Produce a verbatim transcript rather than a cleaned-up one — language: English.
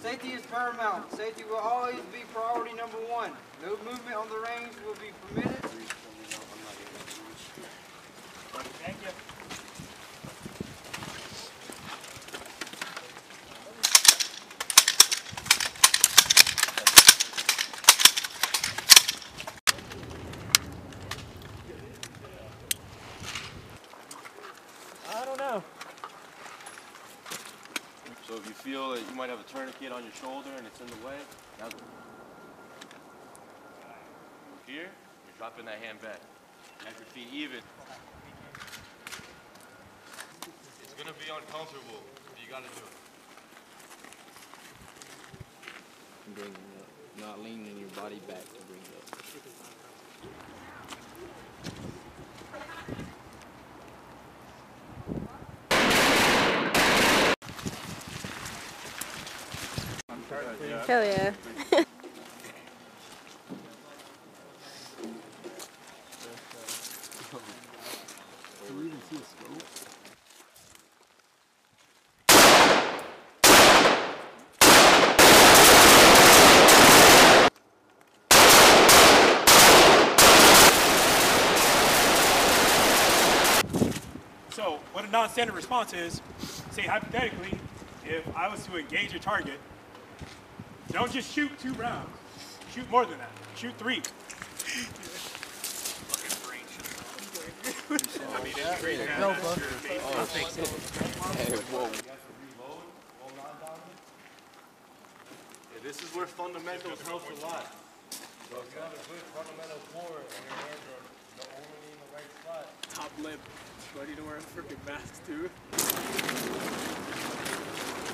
Safety is paramount. Safety will always be priority number one. No movement on the range will be permitted. Thank you. I don't know. So if you feel that you might have a tourniquet on your shoulder and it's in the way, now here, you're dropping that hand back. You have your feet even. It's gonna be uncomfortable, but you gotta do it. Bring it up. Not leaning your body back to bring it up. Hell yeah. Can you even see the scope? So, what a non-standard response is, say hypothetically, if I was to engage a target, don't just shoot two rounds. Shoot more than that. Shoot three. I mean, it's great. No, bro. Oh, think so. Hey, whoa. Yeah, this is where fundamentals helps a lot. So if you have a good fundamental core and your hands are only in the right spot. Top lip. Ready to wear a freaking mask, too.